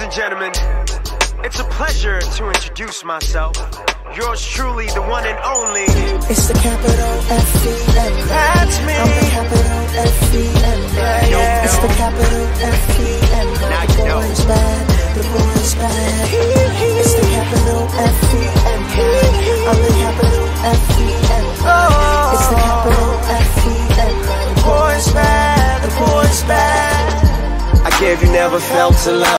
and gentlemen, it's a pleasure to introduce myself. Yours truly, the one and only. It's the capital F-E-M. That's me. I'm the capital F-E-M. Yeah. It's the capital F-E-M. Now The you know. boy is bad, the boy is bad. It's the capital F-E-M. I'm the capital F-E-M. It's the capital F-E-M. The boy is bad, the boy is bad. I gave you never felt to love.